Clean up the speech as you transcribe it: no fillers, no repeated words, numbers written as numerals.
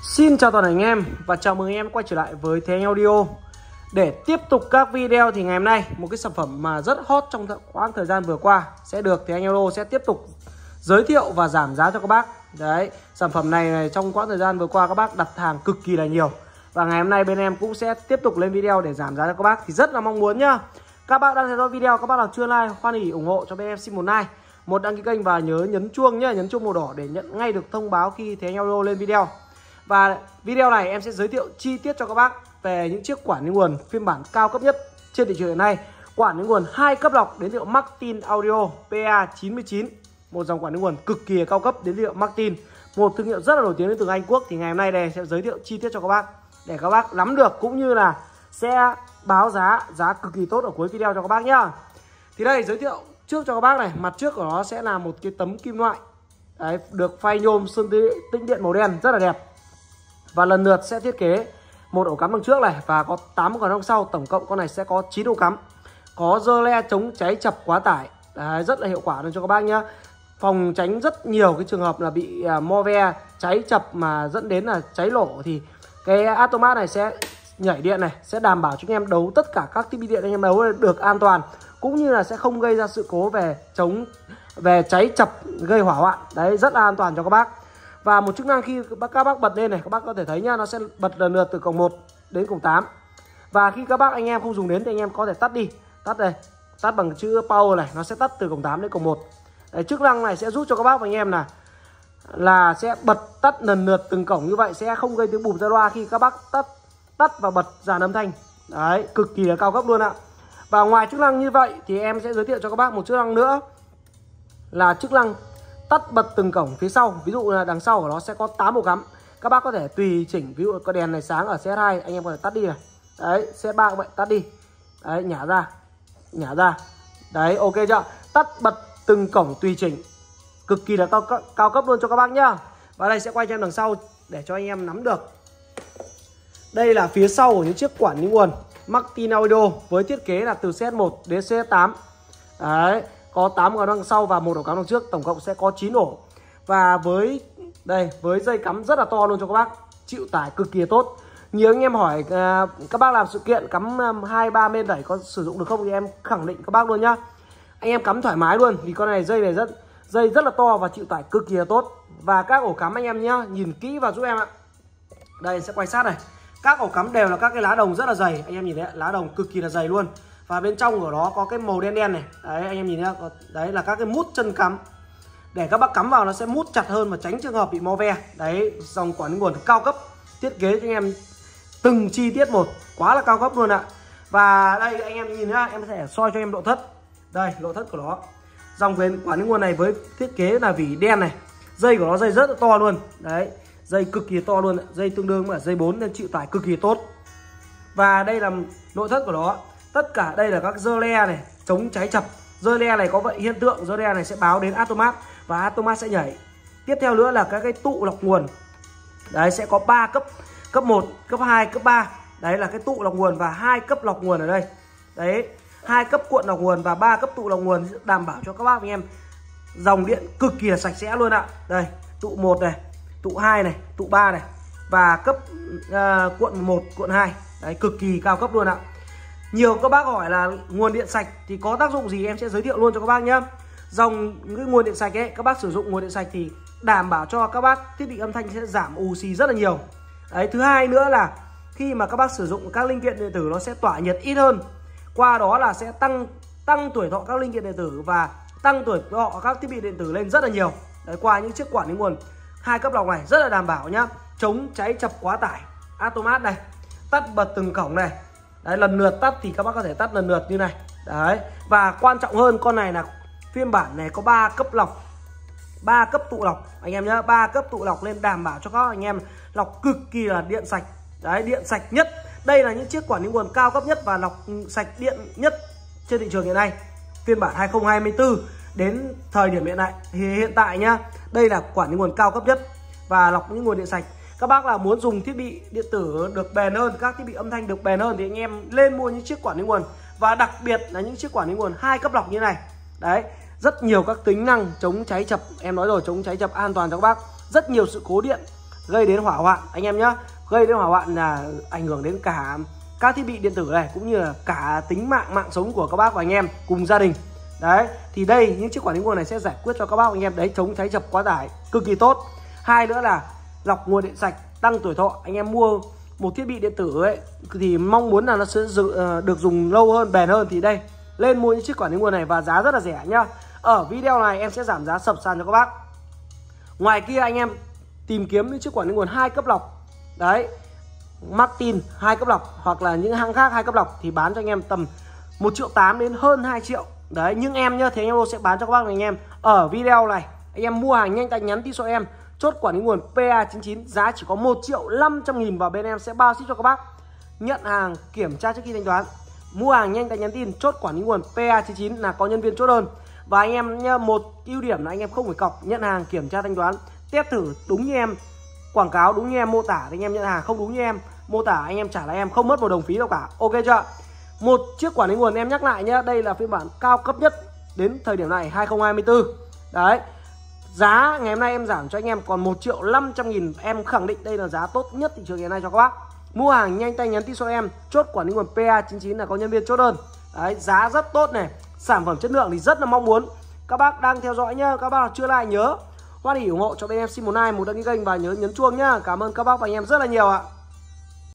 Xin chào toàn thể anh em và chào mừng anh em quay trở lại với Thế Anh Audio. Để tiếp tục các video thì ngày hôm nay một cái sản phẩm mà rất hot trong khoảng thời gian vừa qua sẽ được Thế Anh Audio sẽ tiếp tục giới thiệu và giảm giá cho các bác. Đấy, sản phẩm này trong quãng thời gian vừa qua các bác đặt hàng cực kỳ là nhiều. Và ngày hôm nay bên em cũng sẽ tiếp tục lên video để giảm giá cho các bác. Thì rất là mong muốn nhá. Các bác đang theo dõi video, các bác nào chưa like, hoan hỉ ủng hộ cho bên em xin một like, một đăng ký kênh và nhớ nhấn chuông nhá, nhấn chuông màu đỏ để nhận ngay được thông báo khi Thế Anh Audio lên video. Và video này em sẽ giới thiệu chi tiết cho các bác về những chiếc quản lý nguồn phiên bản cao cấp nhất trên thị trường hiện nay. Quản lý nguồn 2 cấp lọc đến hiệu Martin Audio PA99, một dòng quản lý nguồn cực kỳ cao cấp đến hiệu Martin, một thương hiệu rất là nổi tiếng đến từ Anh Quốc. Thì ngày hôm nay đây sẽ giới thiệu chi tiết cho các bác để các bác nắm được, cũng như là sẽ báo giá cực kỳ tốt ở cuối video cho các bác nhá. Thì đây giới thiệu trước cho các bác này, mặt trước của nó sẽ là một cái tấm kim loại đấy, được phay nhôm sơn tĩnh điện màu đen rất là đẹp. Và lần lượt sẽ thiết kế một ổ cắm đằng trước này và có 8 ổ đằng sau, tổng cộng con này sẽ có 9 ổ cắm. Có giơ le chống cháy chập quá tải. Đấy, rất là hiệu quả luôn cho các bác nhá. Phòng tránh rất nhiều cái trường hợp là bị mo ve cháy chập mà dẫn đến là cháy nổ, thì cái automat này sẽ nhảy điện này, sẽ đảm bảo cho anh em đấu tất cả các thiết bị điện anh em đấu được an toàn, cũng như là sẽ không gây ra sự cố về cháy chập gây hỏa hoạn. Đấy, rất là an toàn cho các bác. Và một chức năng khi các bác bật lên này, các bác có thể thấy nhá, nó sẽ bật lần lượt từ cổng 1 đến cổng 8. Và khi các bác anh em không dùng đến thì anh em có thể tắt đi. Tắt đây, tắt bằng chữ power này, nó sẽ tắt từ cổng 8 đến cổng 1. Đấy, chức năng này sẽ giúp cho các bác và anh em là sẽ bật tắt lần lượt từng cổng, như vậy sẽ không gây tiếng bụp ra loa khi các bác tắt và bật dàn âm thanh. Đấy, cực kỳ là cao cấp luôn ạ. Và ngoài chức năng như vậy thì em sẽ giới thiệu cho các bác một chức năng nữa là chức năng tắt bật từng cổng phía sau. Ví dụ là đằng sau của nó sẽ có 8 ổ cắm, các bác có thể tùy chỉnh. Ví dụ có đèn này sáng ở CS2 anh em có thể tắt đi này. Đấy, CS3 các bạn tắt đi. Đấy, nhả ra. Đấy, ok chưa? Tắt bật từng cổng tùy chỉnh, cực kỳ là cao cấp luôn cho các bác nhá. Và đây sẽ quay cho em đằng sau để cho anh em nắm được. Đây là phía sau của những chiếc quản lý nguồn Martin Audio với thiết kế là từ CS1 đến CS8. Đấy, có 8 ổ đằng sau và một ổ cắm đằng trước, tổng cộng sẽ có 9 ổ. Và với dây cắm rất là to luôn cho các bác, chịu tải cực kỳ tốt. Nhiều anh em hỏi các bác làm sự kiện cắm 2-3 bên đẩy có sử dụng được không, thì em khẳng định các bác luôn nhá, anh em cắm thoải mái luôn, vì con này dây rất là to và chịu tải cực kỳ là tốt. Và các ổ cắm anh em nhá, nhìn kỹ vào giúp em ạ. Đây sẽ quay sát này, các ổ cắm đều là các cái lá đồng rất là dày, anh em nhìn thấy lá đồng cực kỳ là dày luôn. Và bên trong của nó có cái màu đen đen này. Đấy, anh em nhìn thấy, đấy là các cái mút chân cắm, để các bác cắm vào nó sẽ mút chặt hơn và tránh trường hợp bị mo ve. Đấy, dòng quản lý nguồn cao cấp, thiết kế cho anh em từng chi tiết một, quá là cao cấp luôn ạ. Và đây anh em nhìn nhá, em sẽ soi cho em nội thất. Đây, nội thất của nó. Dòng quản lý nguồn này với thiết kế là vỉ đen này. Dây của nó dây rất là to luôn. Đấy, dây cực kỳ to luôn, dây tương đương với dây 4 nên chịu tải cực kỳ tốt. Và đây là nội thất của nó. Tất cả đây là các giơ le này, chống cháy chập. Giơ le này có vậy hiện tượng giơ le này sẽ báo đến automat và automat sẽ nhảy. Tiếp theo nữa là các cái tụ lọc nguồn. Đấy, sẽ có 3 cấp, cấp 1, cấp 2, cấp 3. Đấy là cái tụ lọc nguồn và 2 cấp lọc nguồn ở đây. Đấy, 2 cấp cuộn lọc nguồn và 3 cấp tụ lọc nguồn đảm bảo cho các bác anh em dòng điện cực kỳ là sạch sẽ luôn ạ. Đây, tụ 1 này, tụ 2 này, tụ 3 này và cấp cuộn 1, cuộn 2. Đấy, cực kỳ cao cấp luôn ạ. Nhiều các bác hỏi là nguồn điện sạch thì có tác dụng gì, em sẽ giới thiệu luôn cho các bác nhé. Dòng cái nguồn điện sạch ấy, các bác sử dụng nguồn điện sạch thì đảm bảo cho các bác thiết bị âm thanh sẽ giảm ù xì rất là nhiều. Đấy, thứ hai nữa là khi mà các bác sử dụng các linh kiện điện tử nó sẽ tỏa nhiệt ít hơn. Qua đó là sẽ tăng tuổi thọ các linh kiện điện tử và tăng tuổi thọ các thiết bị điện tử lên rất là nhiều. Đấy, qua những chiếc quản lý nguồn 2 cấp lọc này rất là đảm bảo nhá. Chống cháy chập quá tải, automat này, tắt bật từng cổng này. Đấy, lần lượt tắt thì các bác có thể tắt lần lượt như này. Đấy, và quan trọng hơn, con này là phiên bản này có 3 cấp lọc, 3 cấp tụ lọc anh em nhá, 3 cấp tụ lọc lên đảm bảo cho các anh em lọc cực kỳ là điện sạch. Đấy, điện sạch nhất. Đây là những chiếc quản lý nguồn cao cấp nhất và lọc sạch điện nhất trên thị trường hiện nay. Phiên bản 2024 đến thời điểm hiện tại nhá, đây là quản lý nguồn cao cấp nhất và lọc những nguồn điện sạch. Các bác là muốn dùng thiết bị điện tử được bền hơn, các thiết bị âm thanh được bền hơn thì anh em lên mua những chiếc quản lý nguồn, và đặc biệt là những chiếc quản lý nguồn 2 cấp lọc như này. Đấy, rất nhiều các tính năng chống cháy chập, em nói rồi, chống cháy chập an toàn cho các bác. Rất nhiều sự cố điện gây đến hỏa hoạn anh em nhá. Gây đến hỏa hoạn là ảnh hưởng đến cả các thiết bị điện tử này, cũng như là cả tính mạng sống của các bác và anh em cùng gia đình. Đấy, thì đây những chiếc quản lý nguồn này sẽ giải quyết cho các bác và anh em đấy, chống cháy chập quá tải cực kỳ tốt. Hai nữa là lọc nguồn điện sạch, tăng tuổi thọ. Anh em mua một thiết bị điện tử ấy thì mong muốn là nó sẽ được dùng lâu hơn, bền hơn, thì đây lên mua những chiếc quản lý nguồn này và giá rất là rẻ nhá. Ở video này em sẽ giảm giá sập sàn cho các bác. Ngoài kia anh em tìm kiếm những chiếc quản lý nguồn 2 cấp lọc đấy, Martin 2 cấp lọc hoặc là những hãng khác 2 cấp lọc thì bán cho anh em tầm 1,8 triệu đến hơn 2 triệu đấy. Nhưng em nhá, thì anh sẽ bán cho các bác và anh em ở video này. Anh em mua hàng nhanh tay nhắn tin cho em chốt quản lý nguồn PA99 giá chỉ có 1.500.000 và bên em sẽ bao ship cho các bác. Nhận hàng kiểm tra trước khi thanh toán. Mua hàng nhanh tay nhắn tin chốt quản lý nguồn PA99 là có nhân viên chốt đơn. Và anh em nhá, một ưu điểm là anh em không phải cọc, nhận hàng kiểm tra thanh toán, test thử đúng như em quảng cáo, đúng như em mô tả thì anh em nhận hàng, không đúng như em mô tả anh em trả lại em không mất một đồng phí đâu cả. Ok chưa? Một chiếc quản lý nguồn em nhắc lại nhá, đây là phiên bản cao cấp nhất đến thời điểm này 2024. Đấy. Giá ngày hôm nay em giảm cho anh em còn 1.500.000. Em khẳng định đây là giá tốt nhất thị trường ngày nay cho các bác. Mua hàng nhanh tay nhắn tin cho em chốt quản lý nguồn PA99 là có nhân viên chốt đơn. Đấy, giá rất tốt này, sản phẩm chất lượng thì rất là mong muốn. Các bác đang theo dõi nhá, các bác nào chưa like nhớ hoan hỉ ủng hộ cho bên em xin một like, một đăng ký kênh và nhớ nhấn chuông nhá. Cảm ơn các bác và anh em rất là nhiều ạ.